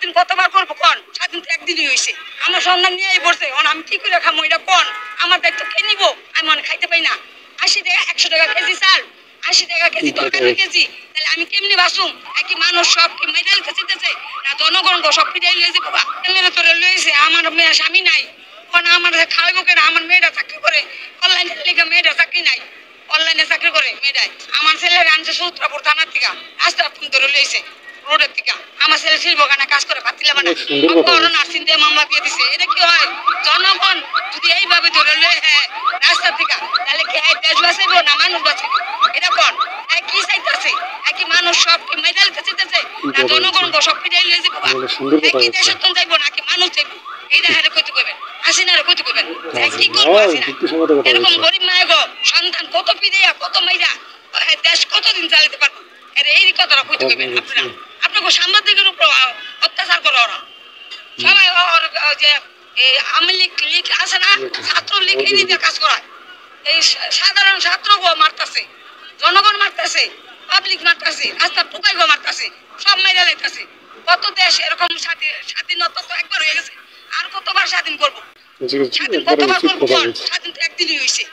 স্বাধীন কতবার করবো কোন? স্বাধীন তো একদিনই হয়েছে। আমার সন্ধান নিয়েই পড়ছে, আমি কি করে খামো এটা কোন? আমার দায়িত্ব কে নিবো? আমি মনে খাইতে পাই না। 80 টাকা 100 টাকা কেজি চাল, 80 টাকা কেজি তরকারি কেজি, তাহলে আমি কেমনি বাঁচুম? একই মানুষ সব কি মেডাল খেতেছে না জনগণ সব পিটাই লইছে বাবা? ছেলেরা তোরে লইছে, আমার মেয়ে স্বামী নাই, কোন আমার খাওয়াইবো কেন? আমার মেয়েরা চাকরি করে অনলাইনের লেগে, মেয়েরা চাকরি নাই, অনলাইনে চাকরি করে মেয়েরাই। আমার ছেলের আনছে সূত্রাপুর থানার থেকে, রাস্তা ধরে লইছে রোডের থেকে। আমার ছেলে শিল্পখানে কাজ করে পাতিলে মানে নার্সিং দিয়ে মামলা দিয়ে দিছে। এটা কি হয়? জনগণ যদি এইভাবে ধরে লয়ে হ্যাঁ রাস্তা থেকে, তাহলে কি হ্যাঁ দেশ বাঁচাইবো না মানুষ বাঁচাইবো? এটা কোন? কি চাইতেছে? কি মানুষ সব কি মেডাল চাইতেছে না জনগণ সব পিটাই লইছে বাবা? কি দেশের তো যাইবো নাকি মানুষ যাইবো? এইটা হ্যাঁ কইতে কইবেন, হাসিনারে কইতে কইবেন কি করবো? হাসিনা এরকম গরিব মায়ের গো সন্তান কত পিড়াইয়া কত মাইরা দেশ কতদিন চালাতে পারবো? এই কথাটা কইতে কইবেন আপনারা? আপনাকে সাংবাদিকের উপর অত্যাচার করে ওরা সবাই। যে আওয়ামী লীগ আছে না, ছাত্র লীগ এই দিকে কাজ করায়। এই সাধারণ ছাত্র গো মারতেছে, জনগণ মারতেছে, পাবলিক মারতেছে, রাস্তা টোকাই গো মারতেছে, সব মাইরা লাইতেছে। কত দেশ এরকম স্বাধীনতা তো একবার হয়ে গেছে, আর কতবার স্বাধীন করবো? স্বাধীন কতবার করবো? স্বাধীন তো একদিনই হয়েছে।